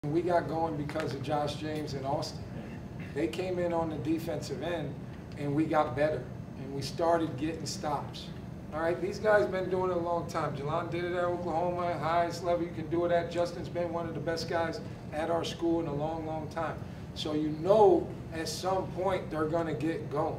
We got going because of Josh James and Austin. They came in on the defensive end, and we got better, and we started getting stops. All right, these guys been doing it a long time. Jelon did it at Oklahoma, highest level you can do it at. Justin's been one of the best guys at our school in a long, long time. So you know at some point they're going to get going.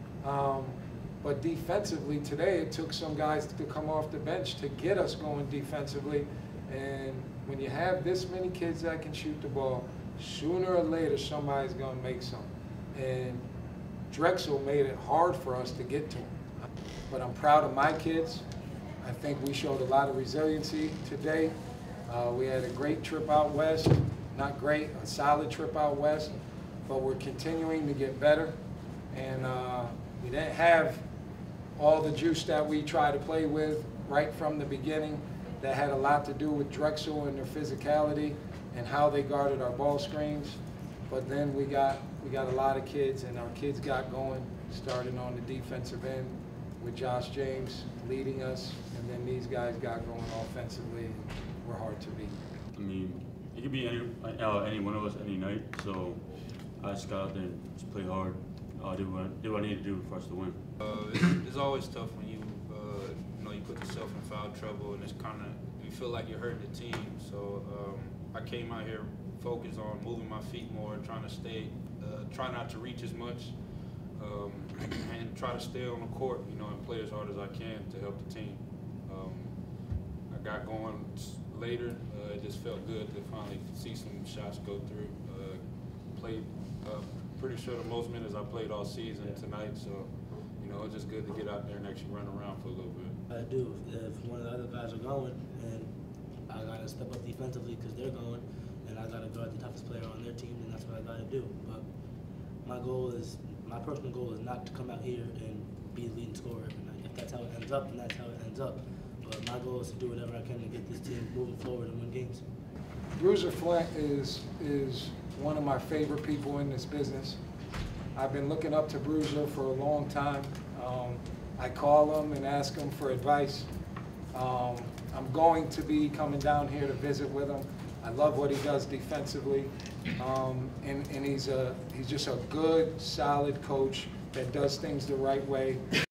But defensively today, it took some guys to come off the bench to get us going defensively. And when you have this many kids that can shoot the ball, sooner or later somebody's going to make some. And Drexel made it hard for us to get to them. But I'm proud of my kids. I think we showed a lot of resiliency today. We had a great trip out west. Not great, a solid trip out west. But we're continuing to get better. And we didn't have all the juice that we try to play with right from the beginning. That had a lot to do with Drexel and their physicality and how they guarded our ball screens. But then we got a lot of kids, and our kids got going, starting on the defensive end with Josh James leading us, and then these guys got going offensively, and we're hard to beat. I mean, it could be any one of us any night, so I just got out there and just play hard. Do what I need to do for us to win. It's always tough when you put yourself in foul trouble, and it's kind of, you feel like you're hurting the team. So I came out here focused on moving my feet more, trying to try not to reach as much, and try to stay on the court, and play as hard as I can to help the team. I got going later. It just felt good to finally see some shots go through. Played pretty sure the most minutes I played all season tonight, so it's just good to get out there and actually run around for a little bit. I do. If one of the other guys are going, and I got to step up defensively because they're going, and I got to guard the toughest player on their team, then that's what I got to do. But my personal goal is not to come out here and be the leading scorer every night. If that's how it ends up, then that's how it ends up. But my goal is to do whatever I can to get this team moving forward and win games. Bruiser Flint is one of my favorite people in this business. I've been looking up to Bruiser for a long time. I call him and ask him for advice. I'm going to be coming down here to visit with him. I love what he does defensively, and he's just a good, solid coach that does things the right way.